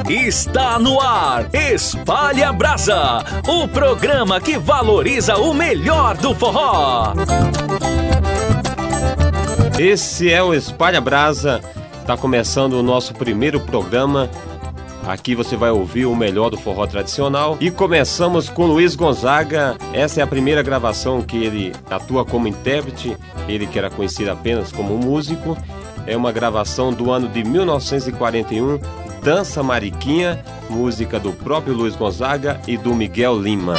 Está no ar, Espalha Brasa, o programa que valoriza o melhor do forró. Esse é o Espalha Brasa, está começando o nosso primeiro programa. Aqui você vai ouvir o melhor do forró tradicional. E começamos com Luiz Gonzaga. Essa é a primeira gravação que ele atua como intérprete, ele que era conhecido apenas como músico. É uma gravação do ano de 1941, Dança Mariquinha, música do próprio Luiz Gonzaga e do Miguel Lima.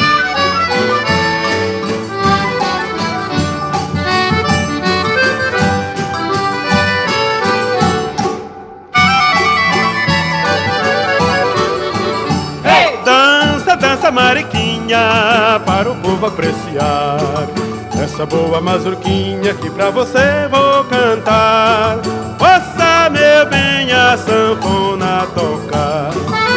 Dança mariquinha para o povo apreciar, essa boa mazurquinha que pra você vou cantar. Ouça meu bem a sanfona tocar.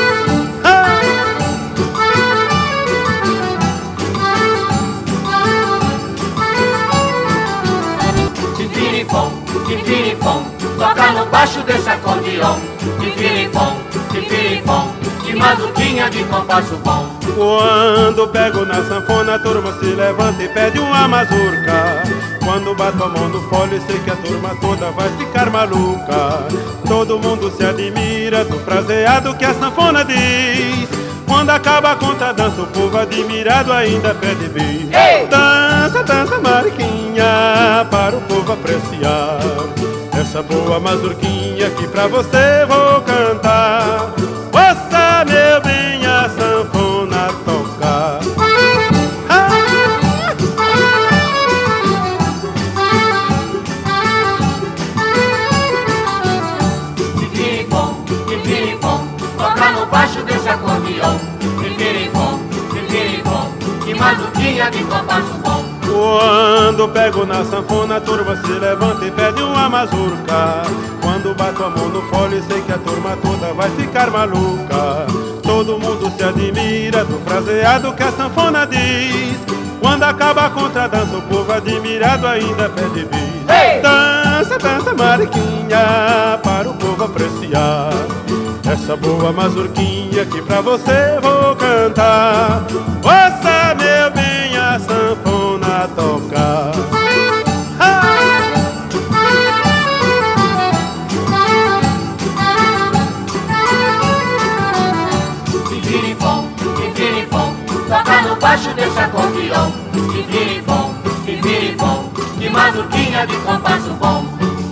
Tifirifom, toca no baixo desse acordeão. Tifirifom, de mazurquinha de compasso bom. Quando pego na sanfona, a turma se levanta e pede uma mazurca. Quando bato a mão no fole, sei que a turma toda vai ficar maluca. Todo mundo se admira do fraseado que a sanfona diz. Quando acaba a contradança, o povo admirado ainda pede bis. Dança, dança mariquinha para o povo apreciar, essa boa mazurquinha que pra você vou cantar. Ouça meu bem a sanfona tocar. Tifirifom, toca no baixo desse acordeão. Tifirifom, de mazurquinha de compasso bom. Quando pego na sanfona, a turma se levanta e pede uma mazurca. Quando bato a mão no fole, sei que a turma toda vai ficar maluca. Todo mundo se admira do fraseado que a sanfona diz. Quando acaba a contradança, o povo admirado ainda pede bis. Dança, dança mariquinha para o povo apreciar, essa boa mazurquinha que pra você vou cantar. Ouça meu bem a sanfona tocar. Tifirifom, toca no baixo desse acordeão. Tifirifom, de mazurquinha de compasso bom.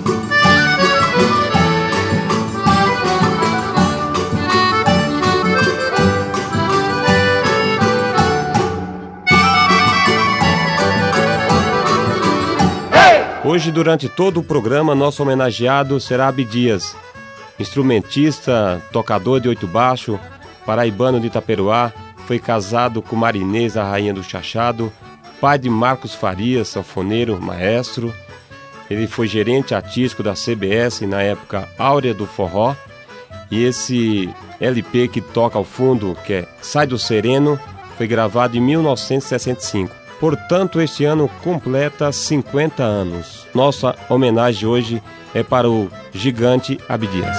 Hoje, durante todo o programa, nosso homenageado será Abdias, instrumentista, tocador de oito baixo, paraibano de Itaperuá, foi casado com Marinês, a rainha do chachado, pai de Marcos Farias, sanfoneiro, maestro. Ele foi gerente artístico da CBS na época áurea do forró. E esse LP que toca ao fundo, que é Sai do Sereno, foi gravado em 1965. Portanto, este ano completa 50 anos. Nossa homenagem hoje é para o gigante Abdias.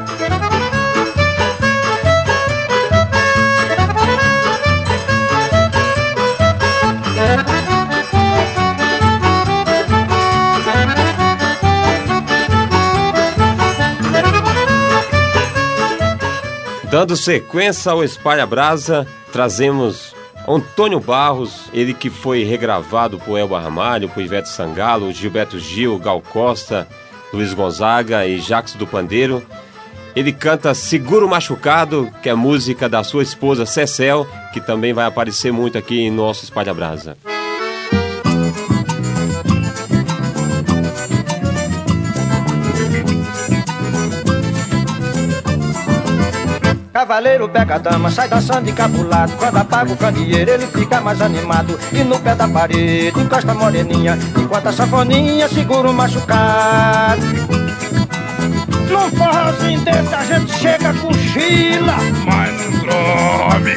Dando sequência ao Espalha Brasa, trazemos Antônio Barros, ele que foi regravado por Elba Ramalho, por Ivete Sangalo, Gilberto Gil, Gal Costa, Luiz Gonzaga e Jacques do Pandeiro. Ele canta Seguro Machucado, que é música da sua esposa Cecel, que também vai aparecer muito aqui em nosso Espalha Brasa. Cavaleiro pega a dama, sai dançando encabulado. Quando apaga o candeeiro ele fica mais animado. E no pé da parede encosta a moreninha, enquanto a sanfoninha segura o machucado. Num forrozinho desse a gente chega com chila, mas não dorme.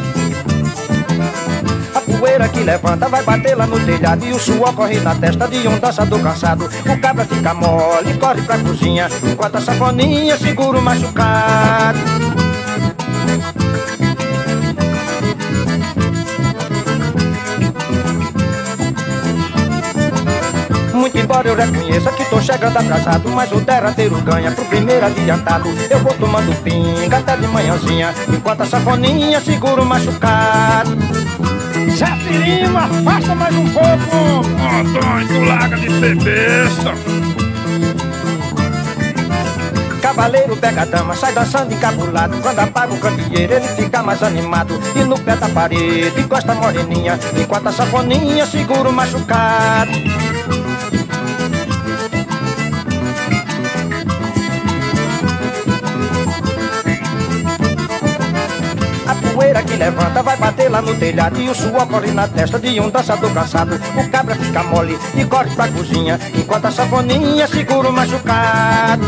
A poeira que levanta vai bater lá no telhado, e o suor corre na testa de um dançador cansado. O cabra fica mole, corre pra cozinha, enquanto a sanfoninha segura o machucado. Muito embora eu reconheça que tô chegando atrasado, mas o derradeiro ganha pro primeiro adiantado. Eu vou tomando pinga até de manhãzinha, enquanto a sanfoninha segura o machucado. Zé Firima, afasta mais um pouco. Antônio, tu larga de ser besta. Cavaleiro pega a dama, sai dançando encabulado. Quando apaga o candeeiro ele fica mais animado. E no pé da parede encosta a moreninha, enquanto a sanfoninha segura o machucado. A poeira que levanta vai bater lá no telhado, e o suor corre na testa de um dançador cansado. O cabra fica mole e corre pra cozinha, enquanto a sanfoninha segura o machucado.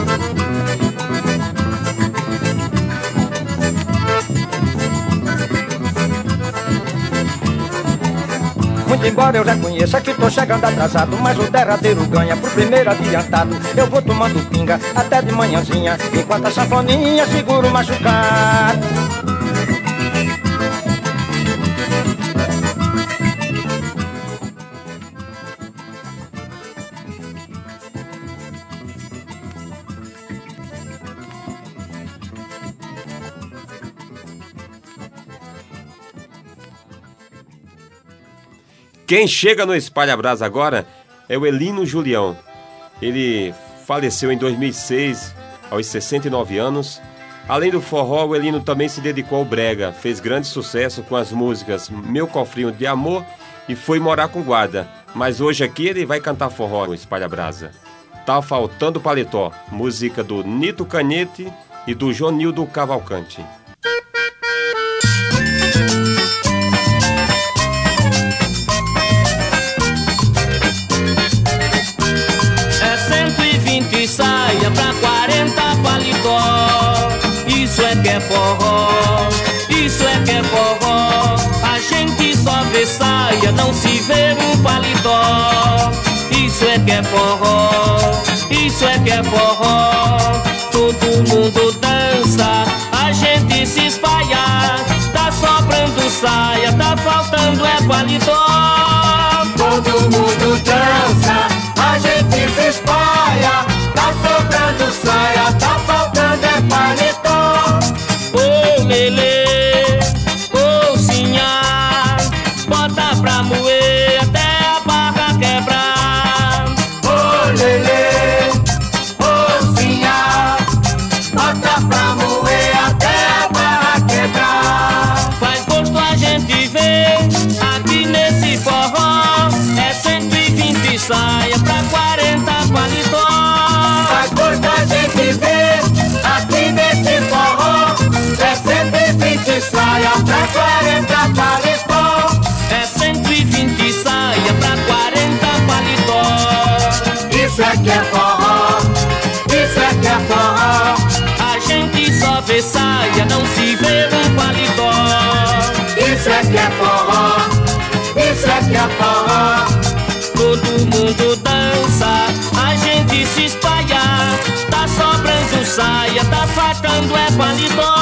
Muito embora eu reconheça que tô chegando atrasado, mas o derradeiro ganha pro primeiro adiantado. Eu vou tomando pinga até de manhãzinha, enquanto a sanfoninha segura o machucado. Quem chega no Espalha Brasa agora é o Elino Julião. Ele faleceu em 2006, aos 69 anos. Além do forró, o Elino também se dedicou ao brega. Fez grande sucesso com as músicas Meu Cofrinho de Amor e Foi Morar com Guarda. Mas hoje aqui ele vai cantar forró no Espalha Brasa. Tá Faltando Paletó, música do Nito Canhete e do Jonildo Cavalcante. Saia pra 40 paletó. Isso é que é forró, isso é que é forró. A gente só vê saia, não se vê um paletó. Isso é que é forró, isso é que é forró. Todo mundo dança, a gente se espalha. Tá sobrando saia, tá faltando é paletó. Todo mundo dança, a gente se espalha. Tá sobrando saia, tá faltando é paletó. Ô lelê, ô sinhá, bota pra moer até a barra quebrar. Ô lelê, ô sinhá, bota pra moer até a barra quebrar. Faz gosto a gente ver aqui nesse forró. É 120 saia pra 40 paletó. Faz gosto a gente ver aqui nesse forró. É 120 saia pra 40 paletó. É 120 saia pra 40 paletó. Isso é que é forró, isso é que é forró. A gente só vê saia, não se vê um paletó. Isso é que é forró, isso é que é forró. Todo mundo dança, a gente se espalha. Tá sobrando saia, tá faltando é paletó.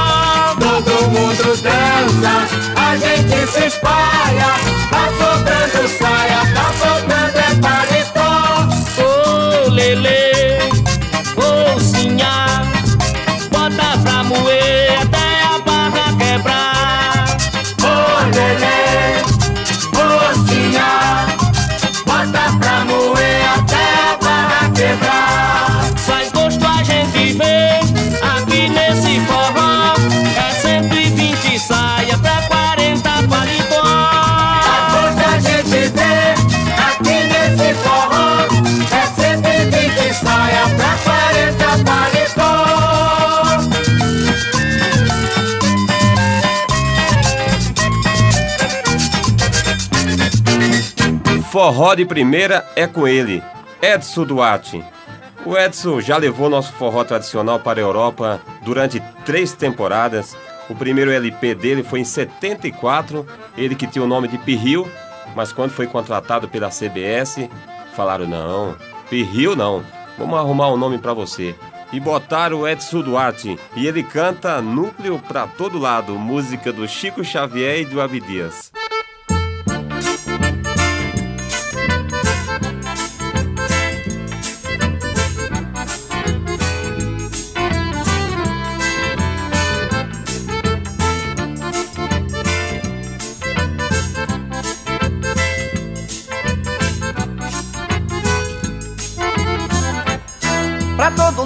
Todo mundo dança, a gente se espalha. Tá sobrando saia, tá faltando é paletó. Ô lelê, ô sinhá, bota pra moer até a barra quebrar. Ô lelê, ô sinhá, bota pra moer até a barra quebrar. Faz gosto a gente ver aqui nesse forró. É 120 saia pra 40 paletó. Faz gosto a gente ver aqui nesse forró. É 120 saia pra 40 paletó. Forró de primeira é com ele, Edson Duarte. O Edson já levou nosso forró tradicional para a Europa durante 3 temporadas. O primeiro LP dele foi em 74, ele que tinha o nome de Pirril, mas quando foi contratado pela CBS, falaram não, Pirril não, vamos arrumar um nome para você. E botaram o Edson Duarte, e ele canta Núcleo pra Todo Lado, música do Chico Xavier e do Abdias.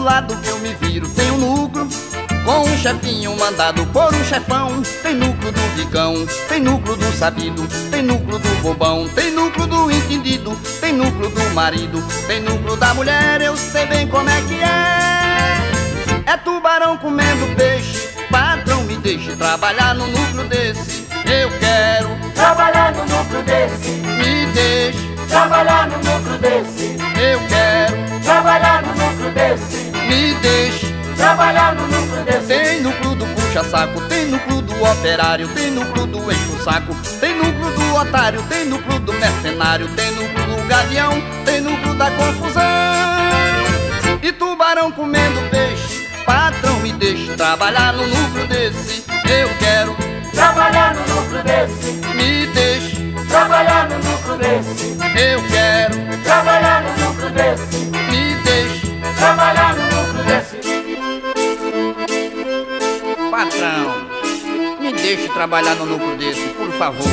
lado que eu me viro tem um núcleo com um chefinho mandado por um chefão. Tem núcleo do vicão, tem núcleo do sabido, tem núcleo do bobão, tem núcleo do entendido, tem núcleo do marido, tem núcleo da mulher. Eu sei bem como é que é tubarão comendo peixe. Patrão, me deixe trabalhar no núcleo desse. Eu quero trabalhar no núcleo desse. Me deixe trabalhar no núcleo desse. Eu quero trabalhar no núcleo desse. Me deixe trabalhar no núcleo desse. Tem núcleo do puxa-saco, tem núcleo do operário, tem núcleo do encho-saco, tem núcleo do otário, tem núcleo do mercenário, tem núcleo do gavião, tem núcleo da confusão. E tubarão comendo peixe. Patrão, me deixe trabalhar no núcleo desse. Eu quero trabalhar no núcleo desse. Me deixe trabalhar no núcleo desse. Eu quero trabalhar no núcleo desse. Me deixe trabalhar no núcleo desse. Patrão, me deixe trabalhar no núcleo desse, por favor.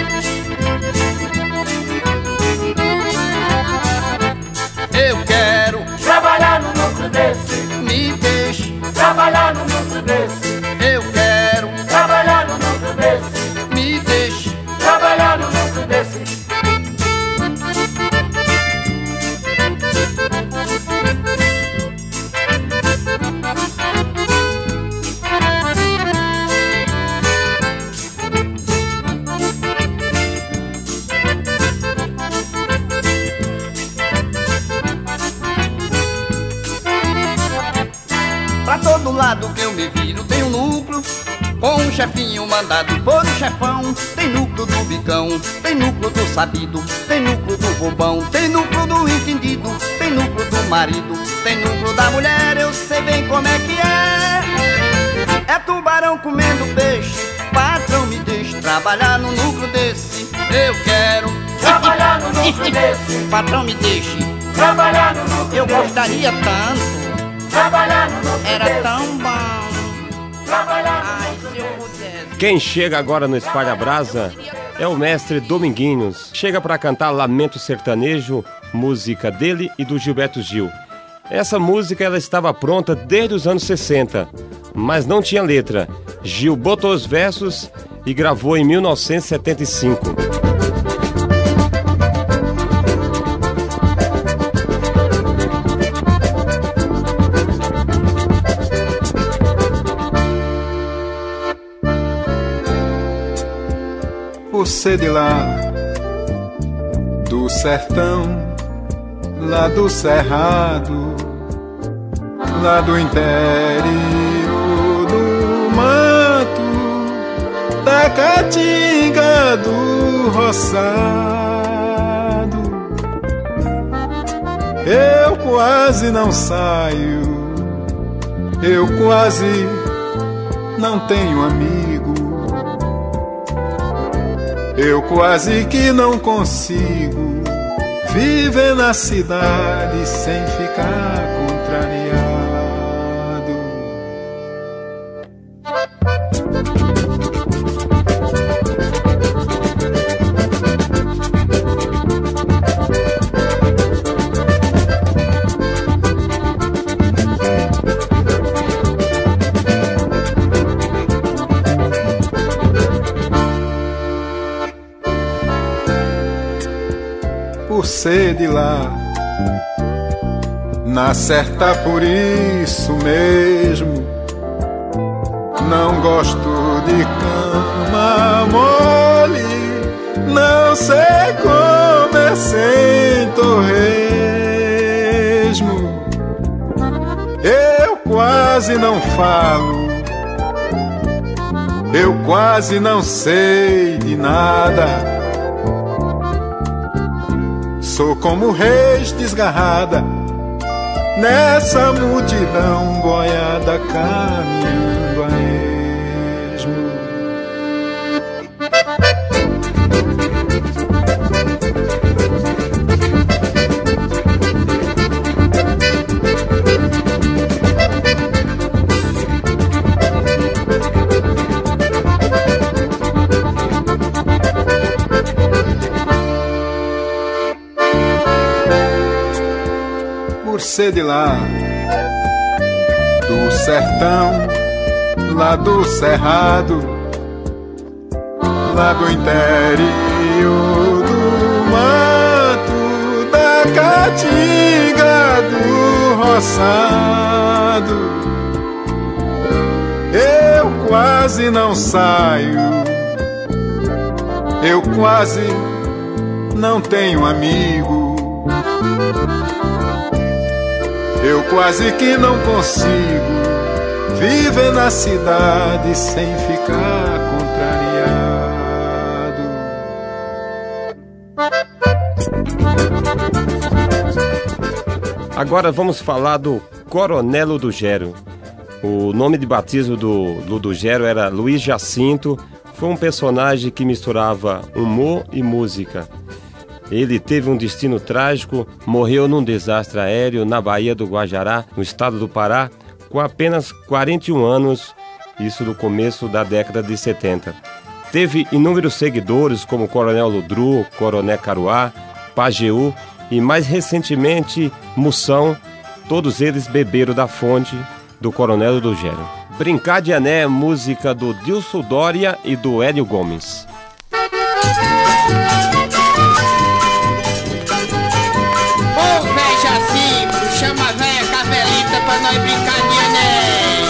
Eu quero trabalhar no núcleo desse. Me deixe trabalhar no núcleo desse. Eu quero trabalhar no núcleo desse. Me deixe trabalhar no núcleo desse. Pra todo lado que eu me viro tem um núcleo com um chefinho mandado por um chefão. Tem núcleo do bicão, tem núcleo do sabido, tem núcleo do bobão, tem núcleo do entendido, tem núcleo do marido, tem núcleo da mulher. Eu sei bem como é que é tubarão comendo peixe. Patrão, me deixe trabalhar no núcleo desse. Eu quero trabalhar no núcleo desse. Patrão, me deixe trabalhar no núcleo Eu desse. gostaria tanto trabalhar no núcleo Era desse. tão bom trabalhar no Ai, núcleo se eu desse. pudesse. Quem chega agora no Espalha Brasa é o mestre Dominguinhos. Chega para cantar Lamento Sertanejo, música dele e do Gilberto Gil. Essa música ela estava pronta desde os anos 60, mas não tinha letra. Gil botou os versos e gravou em 1975. Por ser de lá, do sertão, lá do cerrado, lá do interior do mato, da caatinga do roçado, eu quase não saio, eu quase não tenho amigo. Eu quase que não consigo viver na cidade sem ficar contrariado. Por ser de lá, na certa por isso mesmo, não gosto de cama mole, não sei comer sem torresmo. Eu quase não falo, eu quase não sei de nada. Sou como reis desgarrada nessa multidão boiada caminhando a esmo. Por ser de lá, sertão, lá do cerrado, lá do interior do mato, da caatinga, do roçado. Eu quase não saio, eu quase não tenho amigo, eu quase que não consigo viver na cidade sem ficar contrariado. Agora vamos falar do Coronel Ludogero. O nome de batismo do Ludogero era Luiz Jacinto. Foi um personagem que misturava humor e música. Ele teve um destino trágico, morreu num desastre aéreo na Baía do Guajará, no estado do Pará, com apenas 41 anos, isso no começo da década de 70. Teve inúmeros seguidores como Coronel Ludru, Coronel Caruá, Pajeú e mais recentemente Moção. Todos eles beberam da fonte do Coronel Ludogero. Brincar de Ané, música do Dilson Dória e do Hélio Gomes. Ô véi Jacinto, chama a véia Carmelita pra nós brincar de Ané.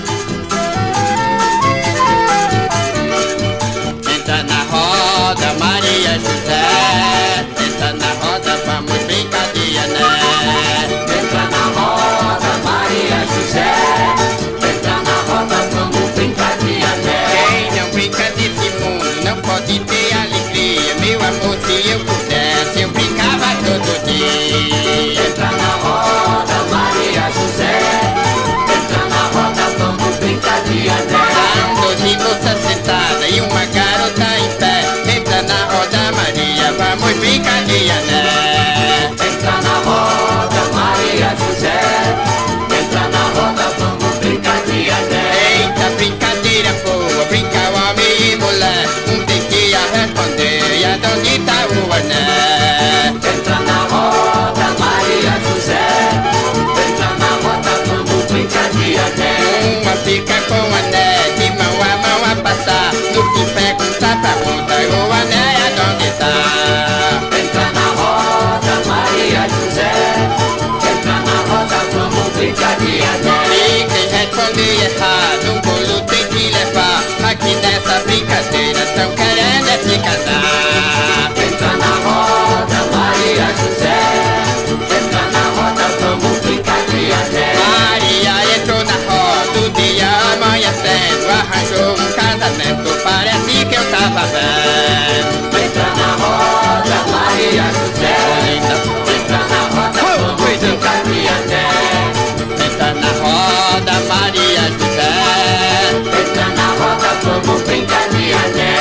Entra na roda, Maria José, entra na roda, vamos brincar de Ané. Entra na roda, Maria José, entra na roda, vamos brincar de Ané. Quem não brinca desse mundo não pode ter alegria. Meu amor, se eu pudesse, eu brincava todo dia. Entra na roda, Maria José, entra na roda, vamos brincar de Ané. São 12 moças sentadas e uma garota em pé. Entra na roda, Maria, vamos brincar de Ané. Entra na roda, Maria José, entra na roda, vamos brincar de Ané. Eita, brincadeira boa, brinca homem e mulher. Um tem que responder, e aonde tá o Ané? Entra na roda, Maria José, entra na roda, vamos brincar de Ané. Uma fica com o Ané, de mão a passar. No fim pergunta pra outra, o Ané aonde tá? Entra na roda, Maria José, entra na roda, vamos brincar de Ané. E quem responder errado, um bolo tem que levar. Aqui nessa brincadeira tão querendo é se casar. Entra na roda, Maria José, entra na roda, vamos brincar de Ané. Maria entrou na roda, o dia amanhecendo, arranjou um casamento, parece que eu tava vendo. Entra na roda, Maria José, entra na roda, vamos brincar de Ané. Entra na roda, Maria José, entra na roda, vamos brincar de Ané.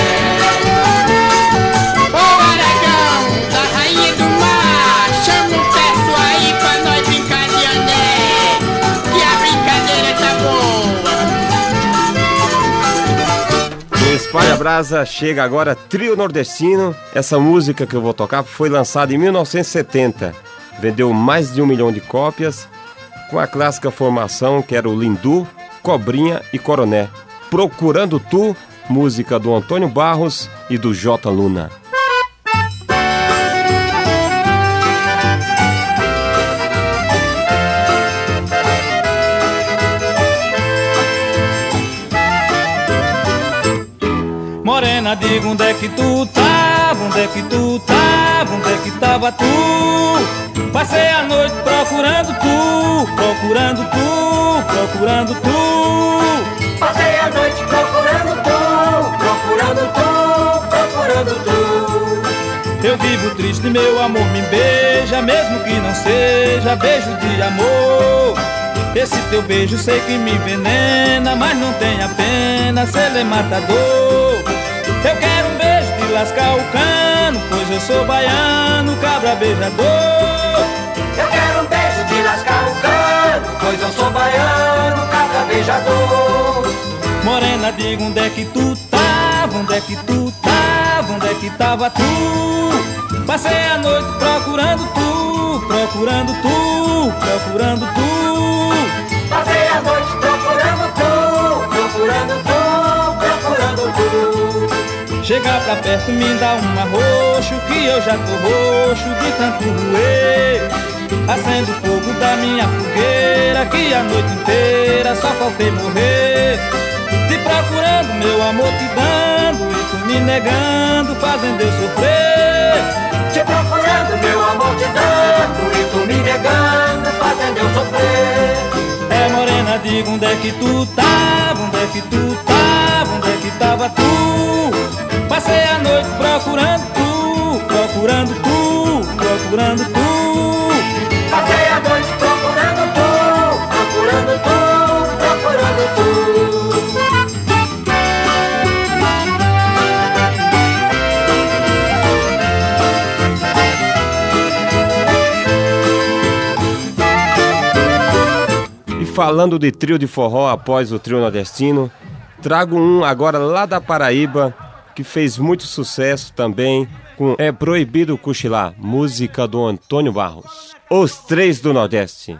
Ô Aragão, da rainha do mar, chama o peço aí pra nós brincar de Ané, que a brincadeira tá boa. No Espalha Brasa chega agora Trio Nordestino. Essa música que eu vou tocar foi lançada em 1970. Vendeu mais de 1 milhão de cópias, com a clássica formação que era o Lindu, Cobrinha e Coroné. Procurando Tu, música do Antônio Barros e do J. Luna. Morena, diga onde é que tu tava, onde é que tu tava, onde é que tava tu? Passei a noite procurando tu, procurando tu, procurando tu. Passei a noite procurando tu, procurando tu, procurando tu. Eu vivo triste, meu amor me beija, mesmo que não seja beijo de amor. Esse teu beijo sei que me envenena, mas não tenha pena se ele é matador. Eu quero um beijo de lascar o cano, pois eu sou baiano, cabra beijador. Eu quero um beijo de lascar o cano, pois eu sou baiano, cabra beijador. Morena, diga onde é que tu tava, onde é que tu tava, onde é que tava tu? Passei a noite procurando tu, procurando tu, procurando tu. Passei a noite procurando tu, procurando tu, procurando tu. Chega pra perto, me dá um arroxo, que eu já tô roxo de tanto roer. Acendo o fogo da minha fogueira, que a noite inteira só faltei morrer. Te procurando, meu amor, te dando, e tu me negando, fazendo eu sofrer. Te procurando, meu amor, te dando, e tu me negando, fazendo eu sofrer. É morena, diga onde é que tu tava, onde é que tu tava, onde é que tava tu? Passei a noite procurando tu, procurando tu, procurando tu. Passei a noite procurando tu, procurando tu, procurando tu. E falando de trio de forró após o trio nordestino, trago um agora lá da Paraíba, que fez muito sucesso também, com É Proibido Cochilar, música do Antônio Barros. Os Três do Nordeste.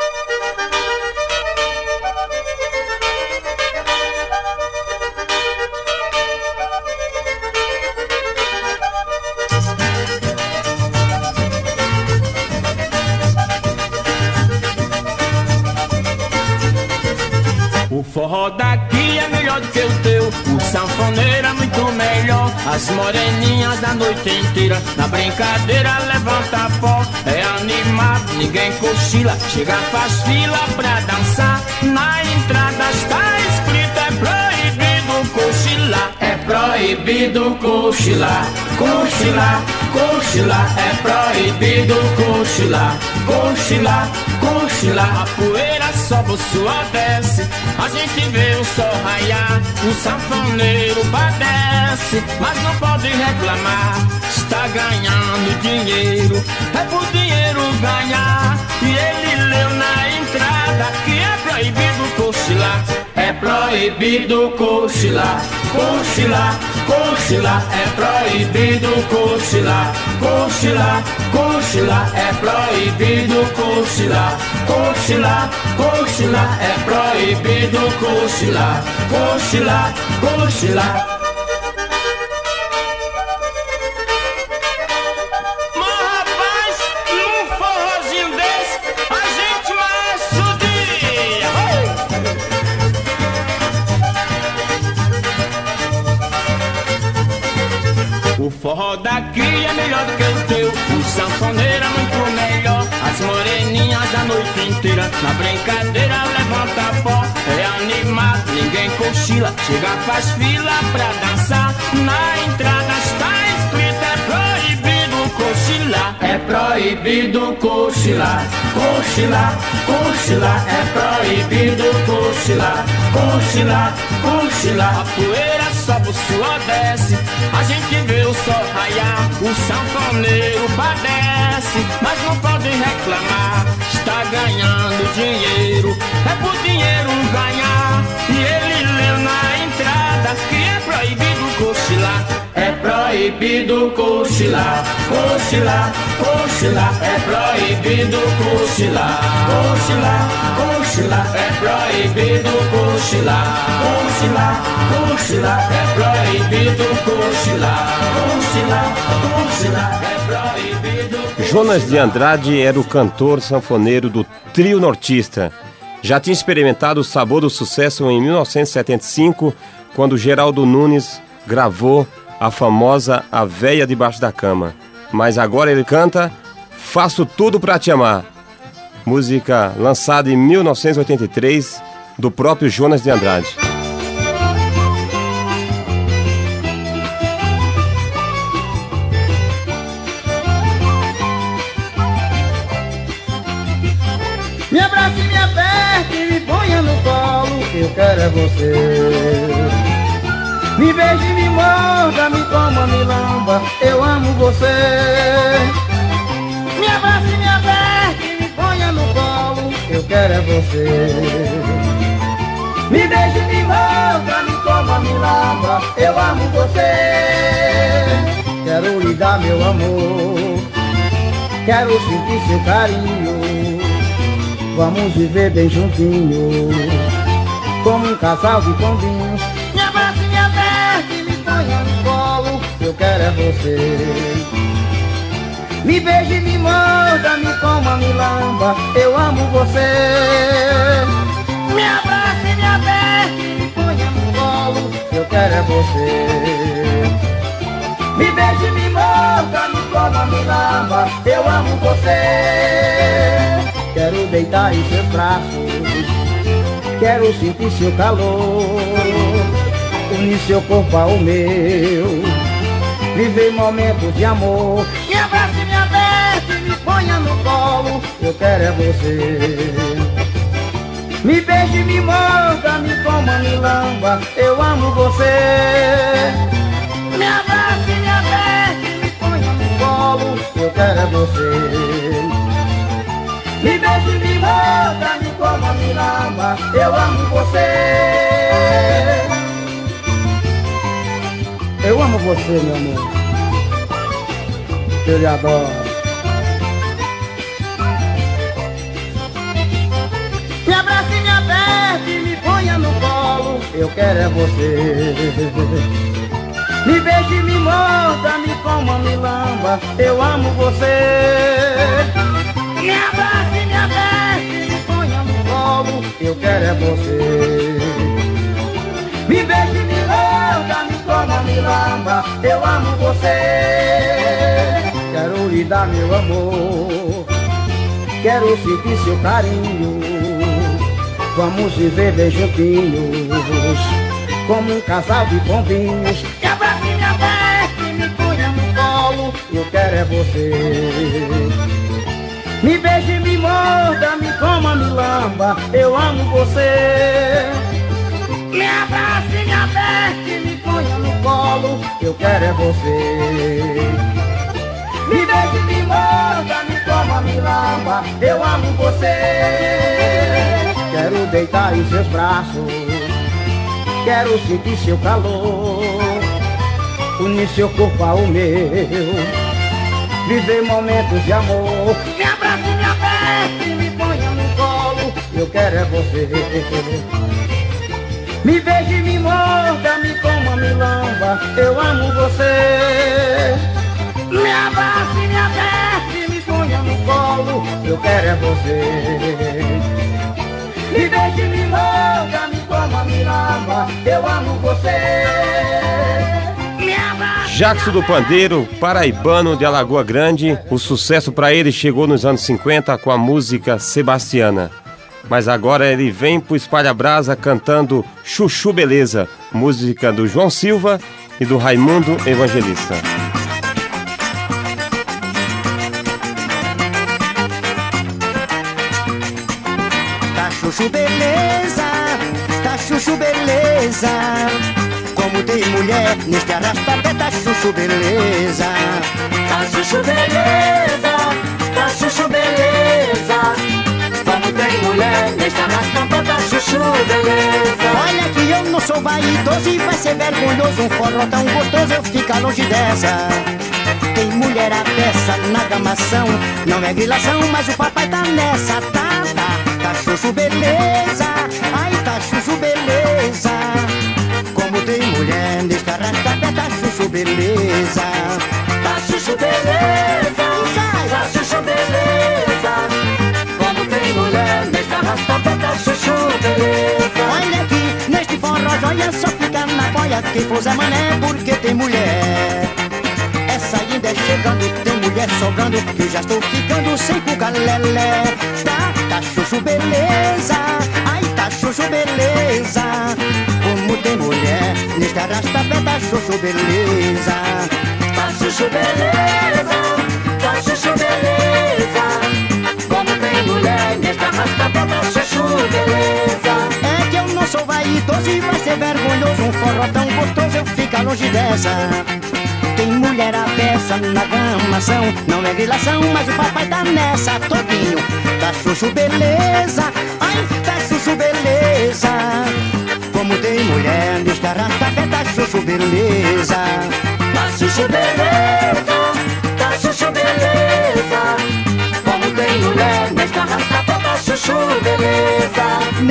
O forró daqui é melhor do que o teu, o sanfoneiro é muito melhor. As moreninhas da noite inteira, na brincadeira levanta pó. É animado, ninguém cochila, chega faz fila pra dançar. Na entrada está escrito, é proibido cochilar. É proibido cochilar, cochilar, cochilar. É proibido cochilar, cochilar, cochilar. A poeira sobe, o suor desce, a gente vê o sol raiar, o sanfoneiro padece, mas não pode reclamar, está ganhando dinheiro, é por dinheiro ganhar. E ele leu na entrada que é proibido cochilar. É proibido cochilar, cochilar, cochilar. É proibido cochilar, cochilar, cochilar. É proibido cochilar, cochilar, cochilar. É proibido cochilar, cochilar, cochilar. O forró daqui é melhor do que o teu, o sanfoneiro é muito melhor. As moreninhas da noite inteira, na brincadeira levanta pó. É animado, ninguém cochila, chega faz fila pra dançar. Na entrada está escrito, é proibido cochilar. É proibido cochilar, cochilar, cochilar. É proibido cochilar, cochilar, cochilar. A poeira sobe, o suor desce, a gente vê o sol raiar, o sanfoneiro padece, mas não pode reclamar, está ganhando dinheiro, é por dinheiro ganhar. E ele leu na entrada que é proibido cochilar. É proibido cochilar, cochilar, cochilar. É proibido cochilar, cochilar, cochilar. É proibido cochilar, cochilar, cochilar. É proibido cochilar, cochilar, cochilar. É proibido. Jonas de Andrade era o cantor sanfoneiro do trio nortista. Já tinha experimentado o sabor do sucesso em 1975, quando Geraldo Nunes gravou a famosa A Véia Debaixo da Cama. Mas agora ele canta Faço Tudo Pra Te Amar, música lançada em 1983 do próprio Jonas de Andrade. Me abrace, me aperte e me ponha no colo, que eu quero é você. Me beije, me morda, me coma, me lamba, eu amo você. Me abrace, me aperte e me ponha no colo, que eu quero é você. Me beije, me morda, me coma, me lamba, eu amo você. Quero lhe dar meu amor, quero sentir seu carinho. Vamos viver bem juntinhos, como um casal de pombinhos. Me abrace, me aperte, me ponha no colo, eu quero é você. Me beije, me morda, me coma, me lamba, eu amo você. Me abrace, me aperte, me ponha no colo, eu quero é você. Me beije, me morda, me coma, me lamba, eu amo você. Quero deitar em seus braços, quero sentir seu calor, unir seu corpo ao meu, viver momentos de amor. Me abrace, me aperte, me ponha no colo, eu quero é você. Me beije, me morda, me coma, me lamba, eu amo você. Me abrace, me aperte, me ponha no colo, eu quero é você. Me beije, me morda, me coma, me lamba, eu amo você. Eu amo você, meu amor, eu lhe adoro. Me abrace, me aperte, me ponha no colo, eu quero é você. Me beije, me morda, me coma, me lamba, eu amo você. Me abrace, me aperte, me ponha no colo, eu quero é você. Me beije, me morda, me coma, me lamba, eu amo você. Quero lhe dar meu amor, quero sentir seu carinho. Vamos viver bem juntinhos, como um casal de pombinhos. Me abrace, me aperte, me ponha no colo, eu quero é você. Me beije, me morda, me coma, me lamba, eu amo você. Me abrace, me aperte, me ponha no colo, eu quero é você. Me beije, me morda, me coma, me lamba, eu amo você. Quero deitar em seus braços, quero sentir seu calor, unir seu corpo ao meu, viver momentos de amor. Me abrace, me aperte, me ponha no colo, eu quero é você. Me beije, me morda, me coma, me lamba, eu amo você. Me abrace, me aperte, me ponha no colo, eu quero é você. Me beije, me morda, me coma, me lamba, eu amo você. Jackson do Pandeiro, paraibano de Alagoa Grande, o sucesso para ele chegou nos anos 50 com a música Sebastiana. Mas agora ele vem pro Espalha Brasa cantando Chuchu Beleza, música do João Silva e do Raimundo Evangelista. Tá chuchu beleza, tá chuchu beleza. Como tem mulher neste arrasta-pé, tá chuchu beleza. Tá chuchu beleza, tá chuchu beleza. Como tem mulher neste arrasta-pé, tá chuchu beleza. Olha que eu não sou vaidoso e vai ser vergonhoso um forró tão gostoso eu ficar longe dessa. Tem mulher a peça na gamação, não é grilação, mas o papai tá nessa. Tá chuchu beleza, ai tá chuchu beleza. Como tem mulher neste arrasta-pé, tá chuchu beleza. Tá chuchu beleza, tá chuchu beleza. Como tem mulher neste arrasta-pé, tá chuchu beleza. Olha aqui, neste forró joia só fica na boia quem for Zé Mané, porque tem mulher. É saindo, é chegando, tem mulher sobrando, que eu já estou ficando sem cuca lelé. Tá chuchu beleza, ai tá chuchu beleza. Como tem mulher neste arrasta-pé, tá chuchu beleza. Tá chuchu beleza, tá chuchu beleza. Como tem mulher neste arrasta-pé, tá chuchu beleza. É que eu não sou vaidoso e vai ser vergonhoso um forró tão gostoso eu ficar longe dessa. Tem mulher a peça na gamação, não é grilação, mas o papai tá nessa todinho. Tá chuchu beleza, ai tá chuchu beleza. Como tem mulher neste arrasta-pé, tá chuchu beleza. Tá chuchu beleza, tá chuchu beleza. Como tem mulher neste arrasta-pé, tá chuchu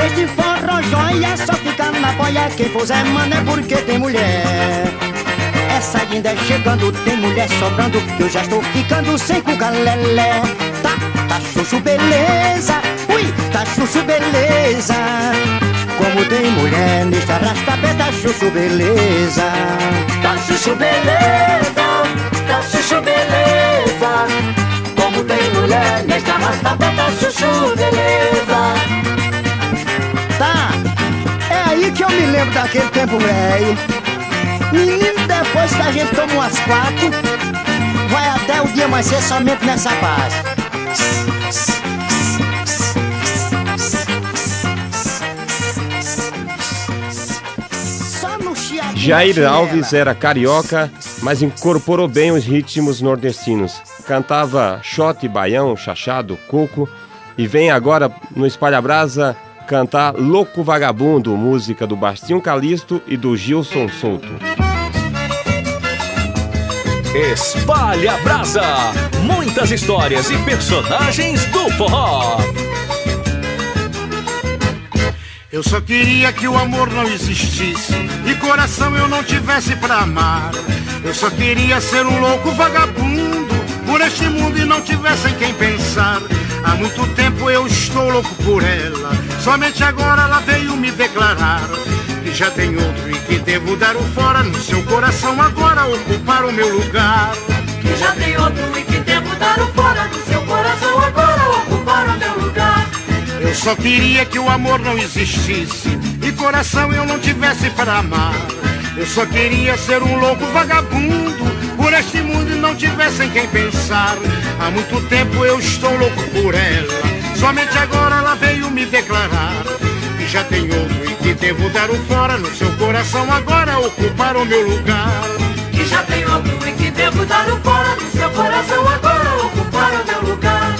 Neste forró joia, só fica na boia. Quem for Zé Mano é porque tem mulher. Essa linda é chegando, tem mulher sobrando, que eu já estou ficando sem cuca-lelé. Tá chuchu beleza, ui, tá chuchu beleza. Como tem mulher neste arrasta-pé, tá chuchu beleza. Tá chuchu beleza, tá chuchu beleza. Como tem mulher neste arrasta-pé, tá chuchu beleza. Tá, é aí que eu me lembro daquele tempo, velho. Menino, depois que a gente toma umas 4, vai até o dia amanhecer somente nessa paz. Jair Alves era carioca, mas incorporou bem os ritmos nordestinos. Cantava xote, baião, chachado, coco e vem agora no Espalha Brasa cantar Louco Vagabundo, música do Bastinho Calixto e do Gilson Souto. Espalha Brasa, muitas histórias e personagens do forró. Eu só queria que o amor não existisse e coração eu não tivesse pra amar. Eu só queria ser um louco vagabundo por este mundo e não tivesse em quem pensar. Há muito tempo eu estou louco por ela, somente agora ela veio me declarar que já tem outro e que devo dar o fora no seu coração agora ocupar o meu lugar. Que já tem outro e que devo dar o fora no seu coração agora ocupar o meu lugar. Eu só queria que o amor não existisse e coração eu não tivesse para amar. Eu só queria ser um louco vagabundo por este mundo e não tivesse em quem pensar. Há muito tempo eu estou louco por ela, somente agora ela veio me declarar que já tem outro e que devo dar o fora no seu coração agora ocupar o meu lugar. Que já tem outro e que devo dar o fora no seu coração agora ocupar o meu lugar.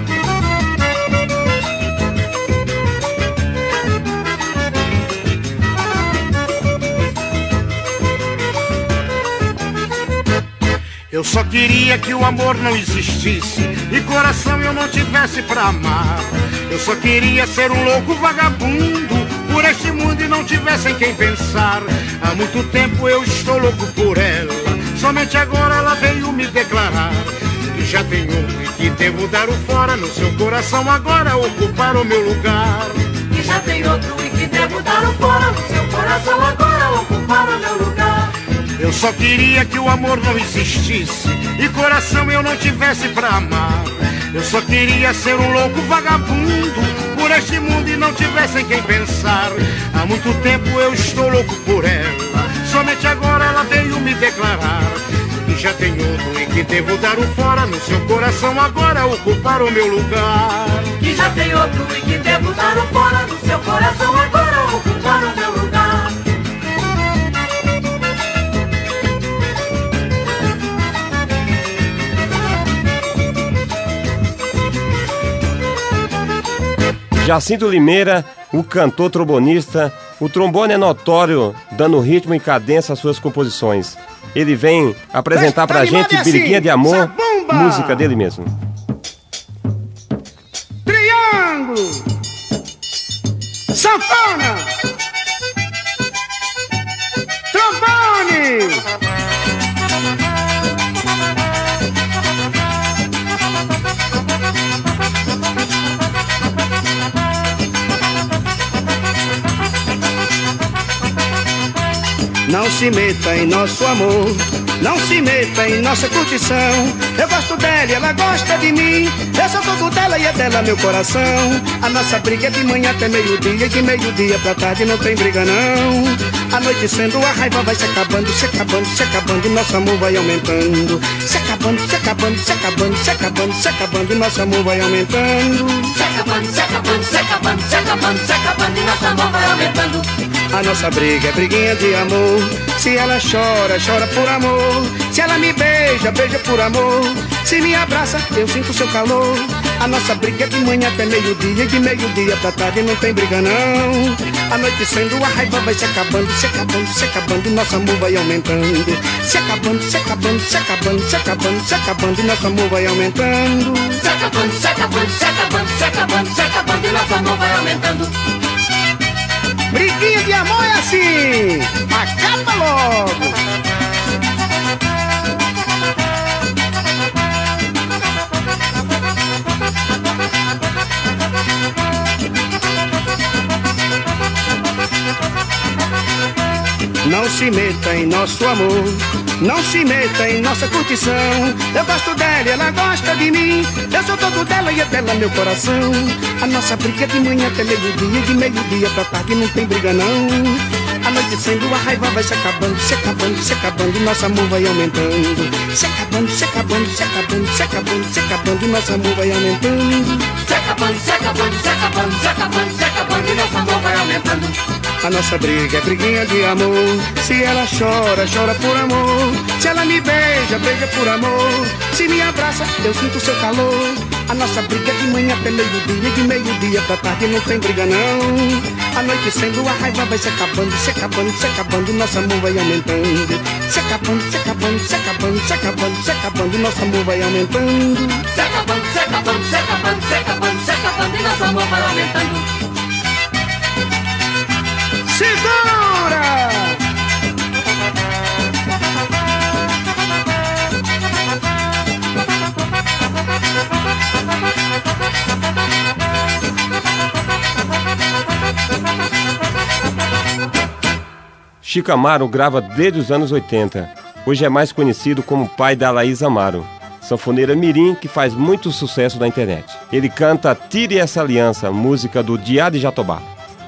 Eu só queria que o amor não existisse e coração eu não tivesse pra amar. Eu só queria ser um louco vagabundo por este mundo e não tivesse em quem pensar. Há muito tempo eu estou louco por ela, somente agora ela veio me declarar que já tem outro e que devo dar o fora no seu coração agora ocupar o meu lugar. Que já tem outro e que devo dar o fora no seu coração agora ocupar o meu lugar. Eu só queria que o amor não existisse e coração eu não tivesse pra amar. Eu só queria ser um louco vagabundo por este mundo e não tivesse em quem pensar. Há muito tempo eu estou louco por ela, somente agora ela veio me declarar que já tem outro e que devo dar o fora no seu coração agora ocupar o meu lugar. Que já tem outro e que devo dar o fora no seu coração agora ocupar o meu lugar. Jacinto Limeira, o cantor trombonista, o trombone é notório, dando ritmo e cadência às suas composições. Ele vem apresentar pra gente Briguinha de Amor, música dele mesmo. Triângulo, sanfona, trombone. Não se meta em nosso amor, não se meta em nossa curtição. Eu gosto dela e ela gosta de mim, eu sou tudo dela e é dela meu coração. A nossa briga é de manhã até meio-dia e de meio-dia pra tarde não tem briga não. Anoitecendo a raiva vai se acabando, se acabando, se acabando e nosso amor vai aumentando. Se acabando, se acabando, se acabando, se acabando, se acabando e nosso amor vai aumentando. Se acabando, se acabando, se acabando, se acabando, se acabando e nosso amor vai aumentando. A nossa briga é briguinha de amor. Se ela chora, chora por amor. Se ela me beija, beija por amor. Se me abraça, eu sinto seu calor. A nossa briga é de manhã até meio-dia e de meio-dia pra tarde não tem briga não. Anoitecendo a raiva vai se acabando, se acabando, se acabando e nosso amor vai aumentando. Se acabando, se acabando, se acabando, se acabando, se acabando e nosso amor vai aumentando. Se acabando, se acabando, se acabando, se acabando, se acabando e nosso amor vai aumentando. Briguinha de amor é assim, acaba logo. Não se meta em nosso amor, não se meta em nossa curtição. Eu gosto dela e ela gosta de mim. Eu sou todo dela e é dela meu coração. A nossa briga é de manhã até meio-dia, de meio-dia pra tarde não tem briga não. A noite sendo a raiva vai se acabando, se acabando, se acabando, e nosso amor vai aumentando. Se acabando, se acabando, se acabando, se acabando, se acabando, e nosso amor vai aumentando. Se acabando, se acabando, se acabando, se acabando, se acabando, e nosso amor vai aumentando. A nossa briga é briguinha de amor. Se ela chora, chora por amor. Se ela me beija, beija por amor. Se me abraça, eu sinto seu calor. A nossa briga é de manhã até meio-dia, de meio-dia pra tarde não tem briga não. A noite sendo a raiva vai se acabando, se acabando, se acabando, nosso amor vai aumentando. Se acabando, se acabando, se acabando, se acabando, se acabando, nosso amor vai aumentando. Se acabando, se acabando, se acabando, se acabando, se acabando, e nosso amor vai aumentando. Segura! Chico Amaro grava desde os anos 80. Hoje é mais conhecido como pai da Laís Amaro, sanfoneira mirim que faz muito sucesso na internet. Ele canta Tire Essa Aliança, música do Diá de Jatobá.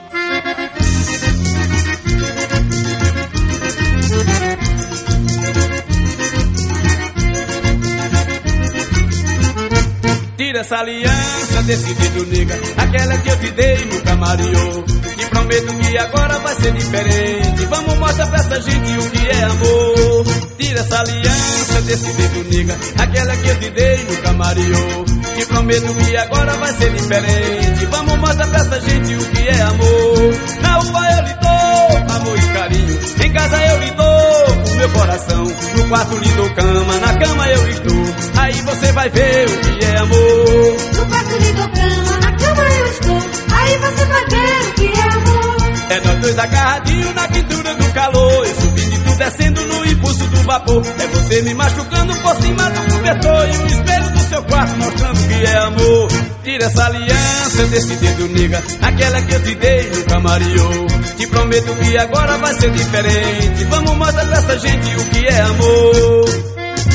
Tira essa aliança desse dedo, nega, aquela que eu te dei no camarim. Te prometo que agora vai ser diferente. Vamos mostrar pra essa gente o que é amor. Tira essa aliança desse dedo, nega, aquela que eu te dei no camarim. Te prometo que agora vai ser diferente. Vamos mostrar pra essa gente o que é amor. Na rua eu lhe dou amor e carinho, em casa eu lhe dou o meu coração. No quarto lhe dou cama, na cama eu estou. Aí você vai ver o que é amor. No quarto lhe dou cama, na cama eu estou. Aí você vai ver o que é amor. É nós dois agarradinhos na pintura do calor. Eu subindo e tu descendo no impulso do vapor. É você me machucando por cima do cobertor e o espelho do seu quarto mostrando que é amor. Tira essa aliança desse dedo, nega, aquela que eu te dei no camarim. Te prometo que agora vai ser diferente. Vamos mostrar pra essa gente o que é amor.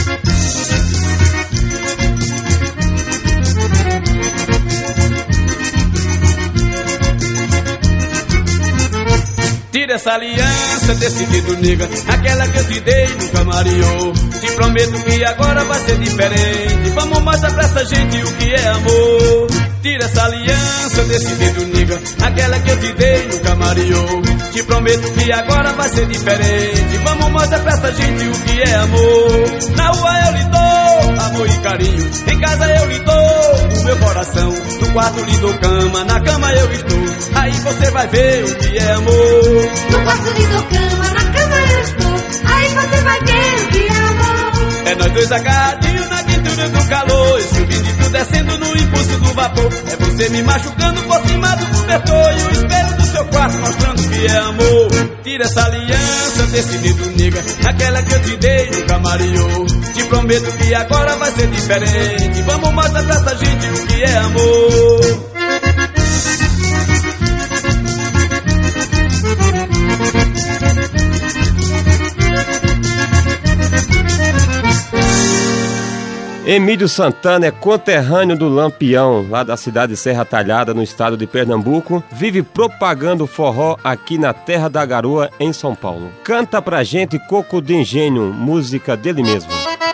Tira essa aliança desse dedo, nega, aquela que eu te dei no camarim. Te prometo que agora vai ser diferente. Vamos mostrar pra essa gente o que é amor. Tira essa aliança desse dedo, nega, aquela que eu te dei no camarim. Te prometo que agora vai ser diferente. Vamos mostrar pra essa gente o que é amor. Na rua eu lhe dou amor e carinho, em casa eu lhe dou o meu coração. No quarto lhe dou cama, na cama eu estou. Aí você vai ver o que é amor. No quarto lhe dou cama, na cama eu estou. Aí você vai ver o que é amor. É nós dois agarradinhos na quintura do calor. Eu subindo e tu descendo no impulso do vapor. É você me machucando por cima do cobertor e o espelho do seu quarto mostrando que é amor. Tira essa aliança desse dedo, nega, aquela que eu te dei no camarim. Te prometo que agora vai ser diferente. Vamos mostrar pra essa gente o que é amor. Emílio Santana é conterrâneo do Lampião, lá da cidade de Serra Talhada, no estado de Pernambuco. Vive propagando forró aqui na Terra da Garoa, em São Paulo. Canta pra gente Coco de Engenho, música dele mesmo.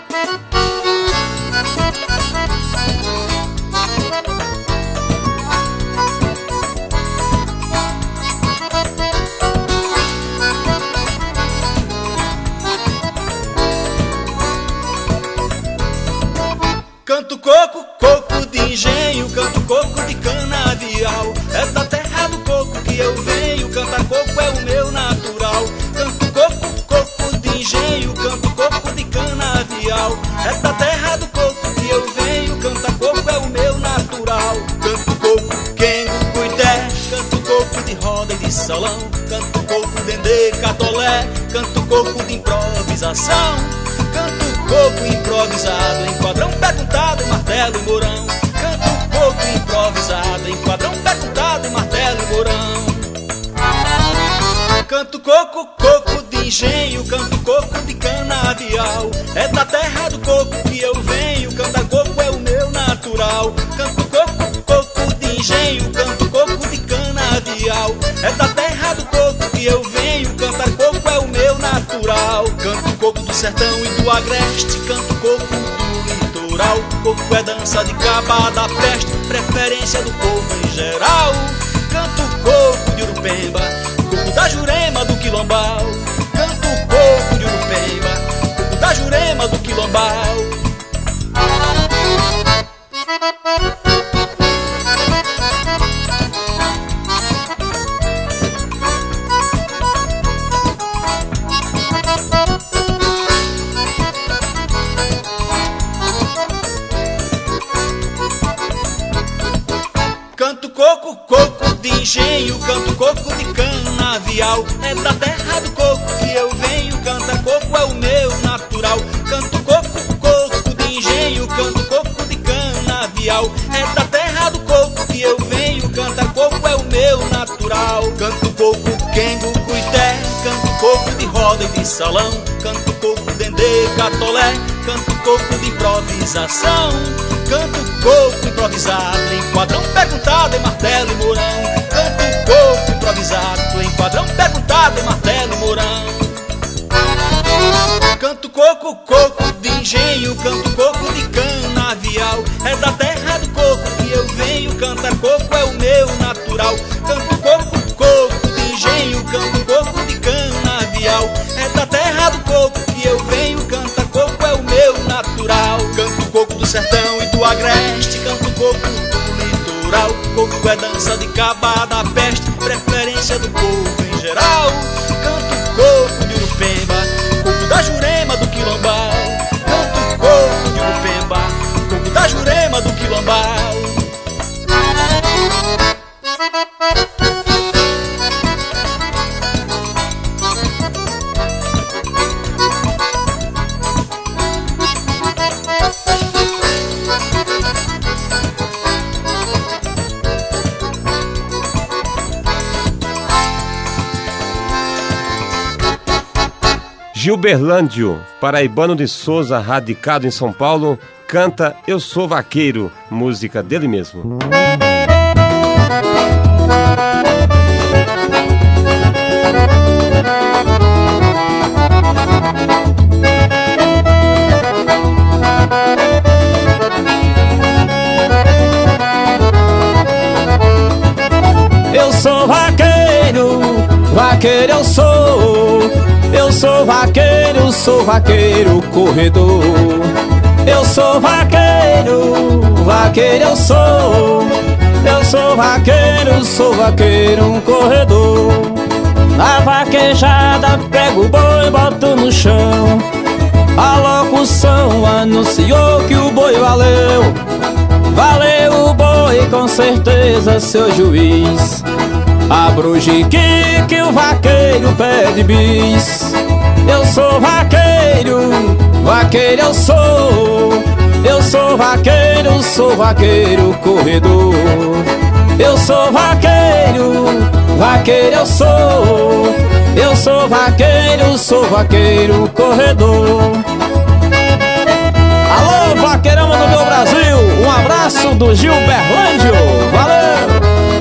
Canto coco, coco de engenho, canto coco de canavial. É da terra do coco que eu venho, cantar coco é o meu natural. Canto coco, coco de engenho, canto coco de canavial. canto coco, dendê, catolé, canto coco de improvisação. Canto coco improvisado em quadrão perguntado, martelo e mourão. Canto coco improvisado em quadrão perguntado, martelo e mourão. Canto coco, coco de engenho, canto coco de canavial. É da terra do coco que eu venho, cantar coco é o meu natural. Canto coco, coco de engenho, canto coco de canavial. É da terra do coco que eu venho, cantar coco é o meu natural. Canto coco do sertão e do agreste, canto coco do litoral. Coco é dança de caba da peste, preferência do povo em geral. Canto coco de Urupemba, coco da Jurema do Quilombal. Canto coco de Urupemba, coco da Jurema do Quilombal. Canto coco, coco de engenho, canto coco de canavial. É da terra do coco que eu venho, cantar coco é o meu natural. Canto coco, coco de engenho, canto coco de canavial. É da terra do coco que eu venho, cantar coco é o meu natural. Canto coco, quengo, cuité, canto coco de roda e de salão. Canto coco, dendê, catolé, canto coco de improvisação. Canto coco improvisado em quadrão perguntado, em martelo e mourão. Canto coco improvisado em quadrão perguntado, em martelo e mourão. Canto coco, coco de engenho, canto coco de canavial. É da terra do coco que eu venho, cantar coco é o meu natural. Canto coco, coco de engenho, canto coco de canavial. É da terra do coco que eu venho, cantar coco é o meu natural. Canto coco do sertão e do agreste, canto coco do litoral. Coco é dança de caba da peste, preferência do povo em geral. Canto coco de Urupemba, coco da Jurema do Quilombal. Canto coco de Urupemba, coco da Jurema do Quilombal. Gilberlândio, paraibano de Souza, radicado em São Paulo, canta Eu Sou Vaqueiro, música dele mesmo. Eu sou vaqueiro, vaqueiro eu sou. Eu sou vaqueiro corredor. Eu sou vaqueiro, vaqueiro eu sou. Eu sou vaqueiro corredor. Na vaquejada pego o boi e boto no chão. A locução anunciou que o boi valeu. Valeu o boi com certeza, seu juiz. Abra o jique que o vaqueiro pede bis. Eu sou vaqueiro, vaqueiro eu sou. Eu sou vaqueiro corredor. Eu sou vaqueiro, vaqueiro eu sou. Eu sou vaqueiro corredor. Alô, vaqueirão do meu Brasil, um abraço do Gilberlândio, valeu!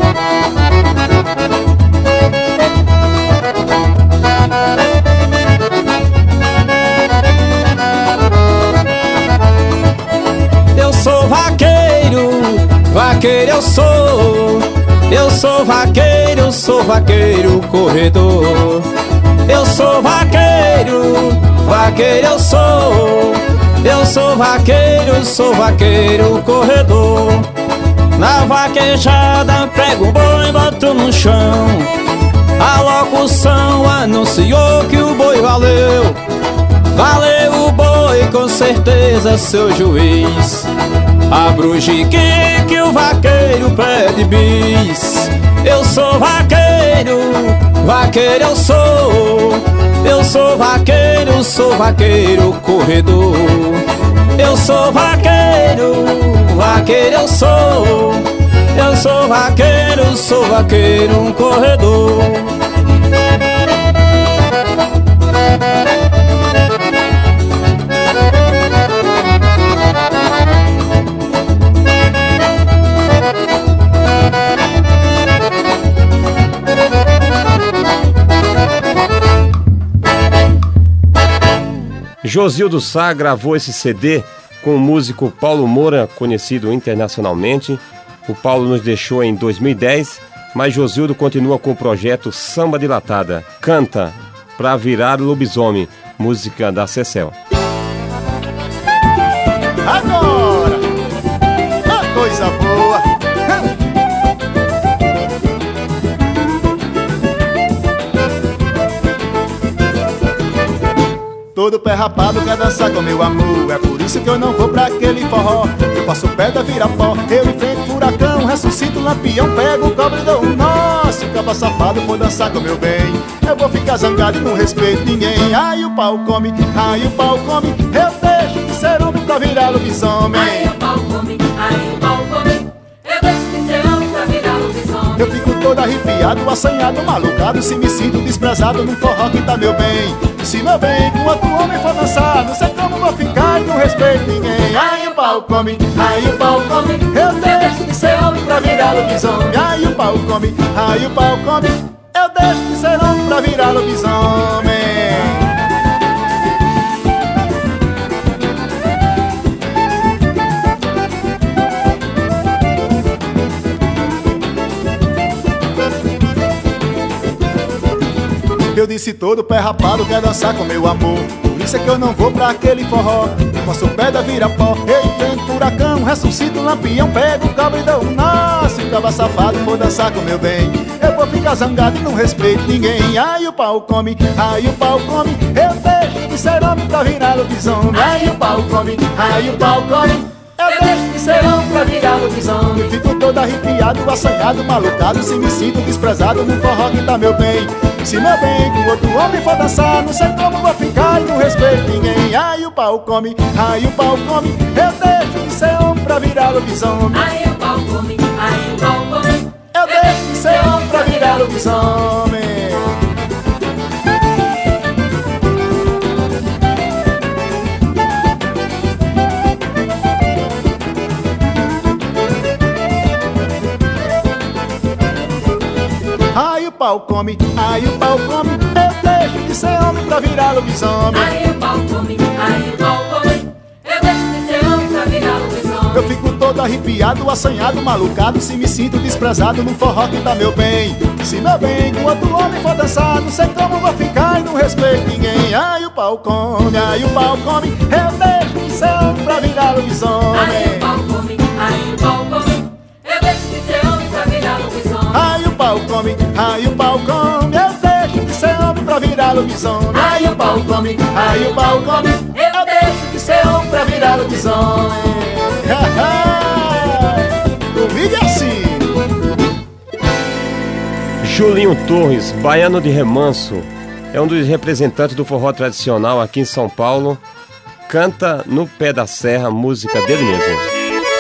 Eu sou vaqueiro, vaqueiro eu sou. Eu sou vaqueiro corredor. Eu sou vaqueiro, vaqueiro eu sou. Eu sou vaqueiro corredor. Na vaquejada prego o boi e boto no chão. A locução anunciou que o boi valeu. Valeu o boi com certeza, seu juiz. Abra o jique que o vaqueiro pede bis. Eu sou vaqueiro, vaqueiro eu sou vaqueiro corredor. Eu sou vaqueiro, vaqueiro eu sou vaqueiro, um corredor. Josildo Sá gravou esse CD com o músico Paulo Moura, conhecido internacionalmente. O Paulo nos deixou em 2010, mas Josildo continua com o projeto Samba de Latada. Canta Pra Virar Lobisomem, música da Cecel. Agora, a coisa boa. Todo pé rapado quer dançar com meu amor. É por isso que eu não vou pra aquele forró. Eu passo pedra, vira pó. Eu enfrento furacão, ressuscito lampião. Pego o cobre e dou um nó. Se o caba safado for dançar com meu bem, eu vou ficar zangado e não respeito ninguém. Ai o pau come, ai o pau come. Eu deixo de ser homem pra virar lobisomem. Ai o pau come, ai o pau come. Eu deixo de ser homem pra virar lobisomem. Eu fico todo arrepiado, assanhado, malucado. Se me sinto desprezado num forró que tá meu bem. Se meu bem com outro homem for dançar, não sei como vou ficar e não respeito ninguém. Ai o pau come, ai o pau come. Eu deixo de ser homem pra virar lobisomem. Ai o pau come, ai o pau come. Eu deixo de ser homem pra virar lobisomem. Eu disse todo pé rapado quer dançar com meu amor. Por isso é que eu não vou pra aquele forró. Eu faço pedra, vira pó. Eu enfrento furacão, ressuscito lampião. Pego o cabo e dou um nó. Se o caba safado for dançar com meu bem, eu vou ficar zangado e não respeito ninguém. Ai o pau come, ai o pau come. Eu deixo de ser homem pra virar lobisomem. Ai o pau come, ai o pau come. Eu deixo de ser homem pra virar lobisomem. Eu fico todo arrepiado, assanhado, malucado. Se me sinto desprezado num forró que tá meu bem. Se meu bem com outro homem for dançar, não sei como vou ficar e não respeito ninguém. Ai o pau come, ai o pau come. Eu deixo de ser homem pra virar lobisomem. Ai o pau come, ai o pau come. Eu deixo de ser homem pra virar lobisomem. Ai o pau come, ai o pau come. Eu deixo de ser homem pra virar lobisomem. Ai o pau come, ai o pau come. Eu deixo de ser homem pra virar lobisomem. Eu fico todo arrepiado, assanhado, malucado. Se me sinto desprezado num forró que tá meu bem. Se meu bem com outro homem for dançar, não sei como vou ficar e não respeito ninguém. Ai o pau come, ai o pau come. Eu deixo de ser homem pra virar lobisomem. Ai o pau come, ai o pau come. Eu deixo de ser homem pra virar lobisomem. Ai o pau come, ai o pau come. Eu deixo de ser homem pra virar lobisomem. Ai o pau come, ai o pau come. Eu deixo de ser homem pra virar lobisomem. Comigo é assim. Julinho Torres, baiano de remanso, é um dos representantes do forró tradicional aqui em São Paulo. Canta No Pé da Serra, música dele mesmo.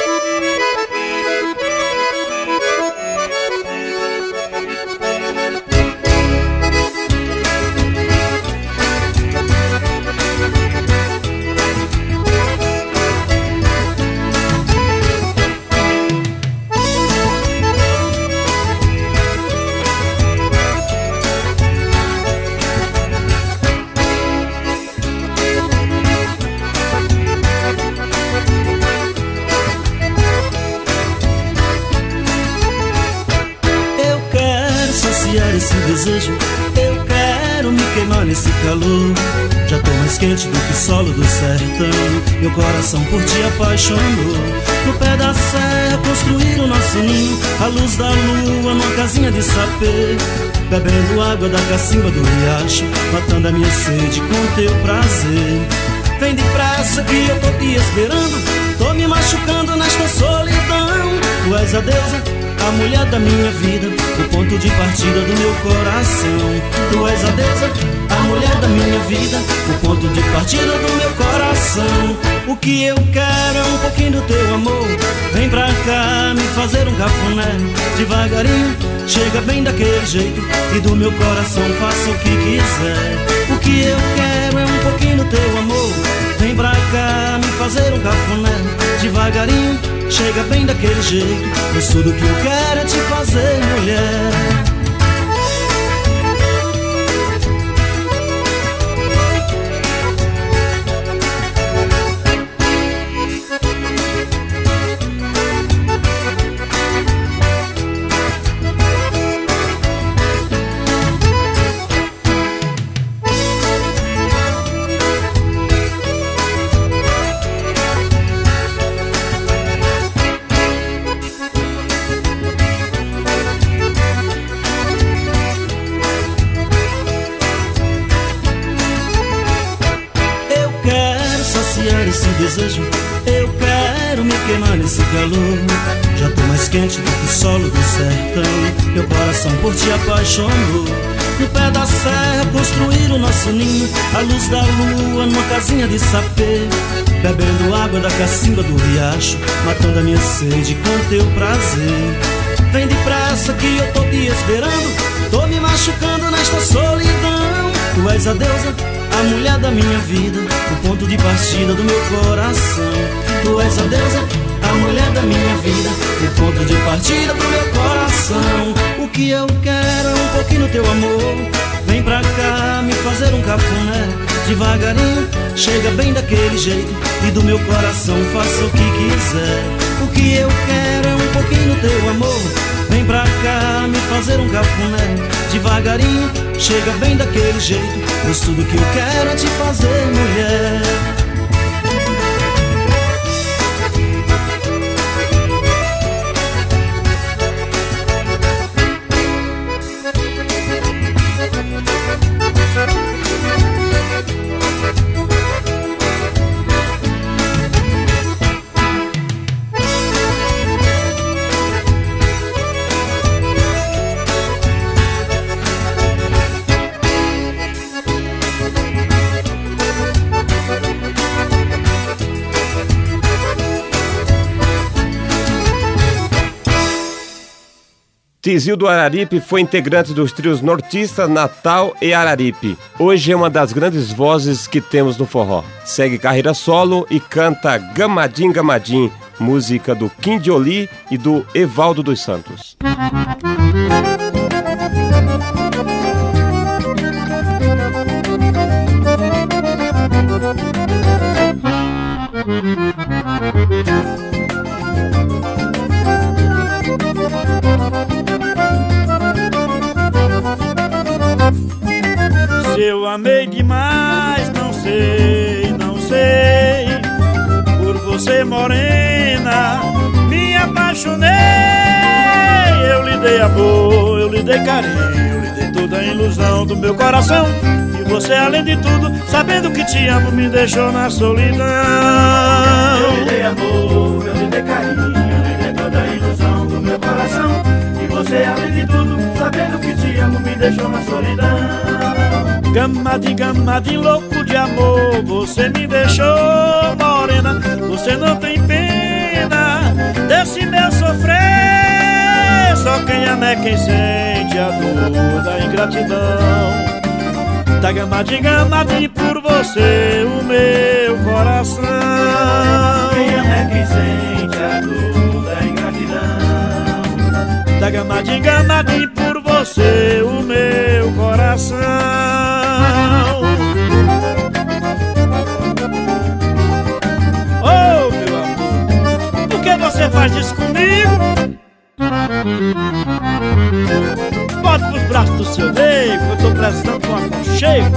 Esse desejo, eu quero me queimar nesse calor. Já tô mais quente do que solo do sertão. Meu coração por ti apaixonou. No pé da serra construir o nosso ninho, à luz da lua numa casinha de sapê, bebendo água da cacimba do riacho, matando a minha sede com teu prazer. Vem depressa que eu tô te esperando, tô me machucando nesta solidão. Tu és a deusa a mulher da minha vida, o ponto de partida do meu coração. Tu és a deusa, a mulher da minha vida, o ponto de partida do meu coração. O que eu quero é um pouquinho do teu amor. Vem pra cá me fazer um cafuné, devagarinho, chega bem daquele jeito, e do meu coração faça o que quiser. O que eu quero é um pouquinho do teu amor. Vem pra cá me fazer um cafuné, devagarinho, chega bem daquele jeito, mas tudo que eu quero é te fazer mulher. Esse desejo, eu quero me queimar nesse calor. Já tô mais quente do que o solo do sertão. Meu coração por ti apaixonou. No pé da serra construir o nosso ninho, à luz da lua numa casinha de sapê, bebendo água da cacimba do riacho, matando a minha sede com teu prazer. Vem depressa que eu tô te esperando, tô me machucando nesta solidão. Tu és a deusa, a mulher da minha vida, o ponto de partida do meu coração. Tu és a deusa, a mulher da minha vida, o ponto de partida do meu coração. O que eu quero é um pouquinho do teu amor. Vem pra cá me fazer um cafuné, devagarinho, chega bem daquele jeito, e do meu coração faça o que quiser. O que eu quero é um pouquinho do teu amor. Vem pra cá me fazer um cafuné, devagarinho, chega bem daquele jeito, pois tudo que eu quero é te fazer mulher. Tizil do Araripe foi integrante dos trios Nortista, Natal e Araripe. Hoje é uma das grandes vozes que temos no forró. Segue carreira solo e canta Gamadim Gamadim, música do Kim Dioli e do Evaldo dos Santos. Se eu amei demais, não sei, não sei. Por você, morena, me apaixonei. Eu lhe dei amor, eu lhe dei carinho, eu lhe dei toda a ilusão do meu coração. E você, além de tudo, sabendo que te amo, me deixou na solidão. Eu lhe dei amor, eu lhe dei carinho, eu lhe dei toda a ilusão do meu coração. E você, além de tudo, sabendo que te amo, me deixou na solidão. Gamadim, louco de amor, você me deixou, morena. Você não tem pena desse meu sofrer. Só quem ama é quem sente a dor da ingratidão. Tá gamadim por você, o meu coração. Quem ama é quem sente a dor da ingratidão. Tá gamadim por você, o meu coração. Oh, meu amor, por que você faz isso comigo? Bota pros braços do seu nego, eu tô precisando de um aconchego.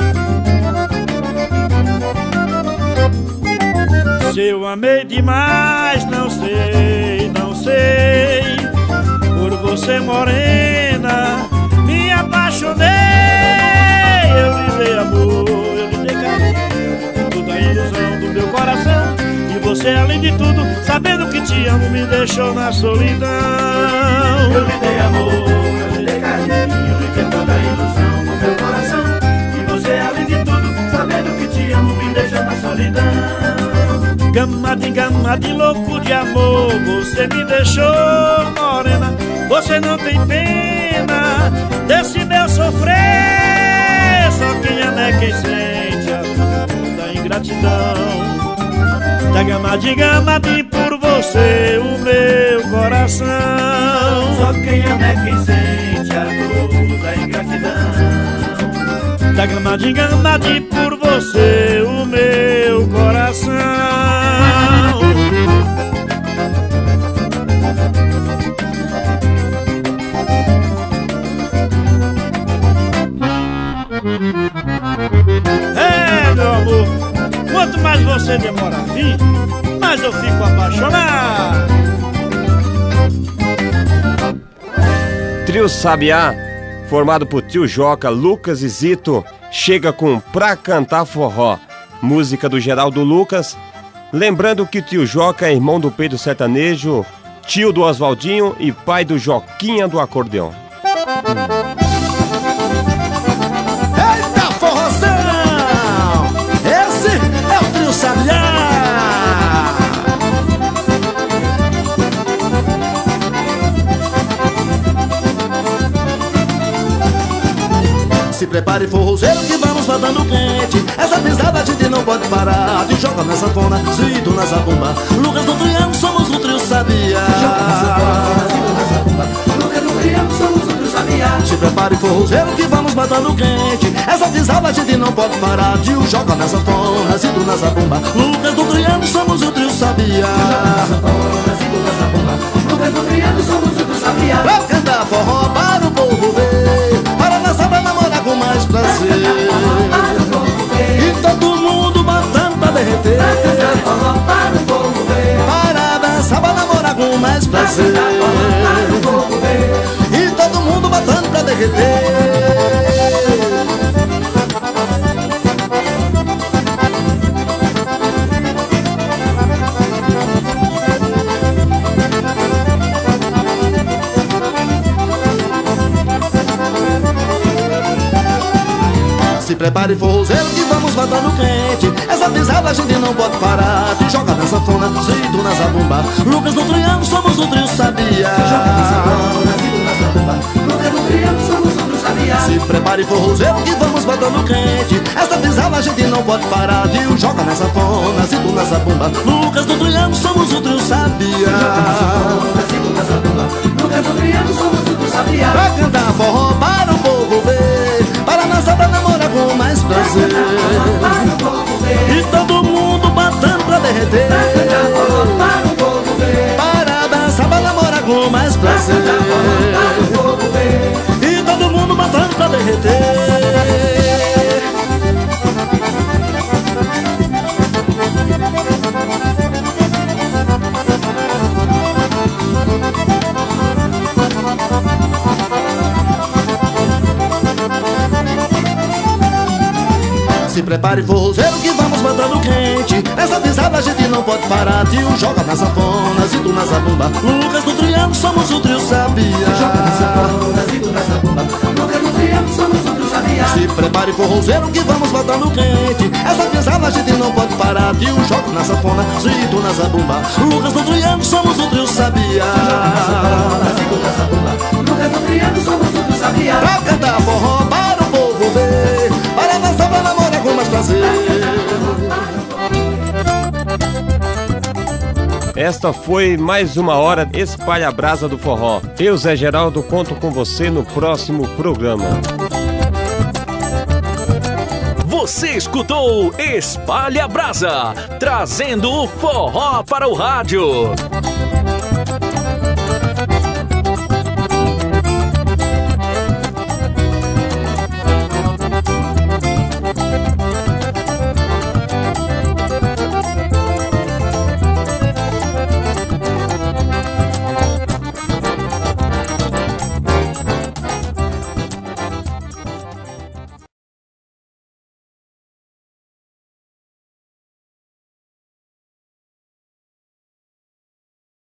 Se eu amei demais, não sei, não sei. Por você, morena, me apaixonei. Eu lhe dei amor, eu lhe dei carinho, toda a ilusão do meu coração. E você além de tudo, sabendo que te amo, me deixou na solidão. Eu lhe dei amor, eu lhe dei carinho, eu lhe dei toda a ilusão no meu coração. E você além de tudo, sabendo que te amo, me deixou na solidão. Gama de louco de amor, você me deixou morena. Você não tem pena desse meu sofrer. Só quem ama é quem sente a dor da ingratidão. Da gama de por você o meu coração. Só quem ama é quem sente a dor da ingratidão. Da gama de por você o meu coração. É, meu amor, quanto mais você demora a vir, mais eu fico apaixonado. Trio Sabiá, formado por Tio Joca, Lucas e Zito, chega com Pra Cantar Forró, música do Geraldo Lucas. Lembrando que o Tio Joca é irmão do Pedro Sertanejo, tio do Oswaldinho e pai do Joquinha do acordeão. Eita forrozão! Esse é o Trio Sabiá! Se prepare, forrozeiro, que vamos batendo quente. Essa pisada a gente não pode parar. De joga na sanfona, Zito na zabumba, Lucas do Triângulo, somos o Trio Sabiá. Joga na sanfona, Zito na zabumba, Lucas do Triângulo, somos o Trio Sabiá. Se prepare, forrozeiro, que vamos batendo quente. Essa pisada a gente não pode parar. De joga na sanfona, Zito na zabumba, Lucas do Triângulo, somos o Trio Sabiá. Joga na sanfona, Zito na zabumba, Lucas do Triângulo, somos o Trio Sabiá. Pra cantar forró para o povo ver, para dançar, pra namorar com mais prazer. E todo mundo batendo pra derreter, para dançar, pra namorar com mais prazer. E todo mundo batendo pra derreter. Se prepare, forrozeiro, que vamos batendo quente. Essa pisada a gente não pode parar. De joga na sanfona, Zito na zabumba, Lucas do Triângulo, somos o Trio Sabiá. Joga na sanfona, Zito na zabumba, Lucas do Triângulo, somos o Trio Sabiá. Se prepare, forrozeiro, que vamos batendo quente. Essa pisada a gente não pode parar. De joga na sanfona, Zito na zabumba, Lucas do Triângulo, somos o Trio Sabiá. Joga na sanfona, Zito na zabumba, Lucas do Triângulo, somos o Trio Sabiá. Pra cantar forró para o povo ver, para dançar, pra namorar com mais prazer. E todo mundo batendo pra derreter, para dançar, pra namorar com mais prazer. E todo mundo batendo pra derreter. Se prepare, forrozeiro, que vamos batendo quente. Essa pisada a gente não pode parar. Tio joga na sanfona, Zito na zabumba, Lucas do Triângulo, somos o Trio Sabiá. Joga na sanfona, Zito na zabumba, Lucas do Triângulo, somos o Trio Sabiá. Se prepare, forrozeiro, que vamos batendo quente. Essa pisada a gente não pode parar. Tio joga na sanfona, Zito na zabumba, Lucas do Triângulo, somos o Trio Sabiá. Joga na sanfona, Zito na zabumba, Lucas do Triângulo, somos o Trio Sabiá. Pra cantar forró para o povo ver, para dançar, pra namorar com mais prazer. Esta foi mais uma hora Espalha Brasa do Forró. Eu, Zé Geraldo, conto com você no próximo programa. Você escutou Espalha Brasa, trazendo o forró para o rádio.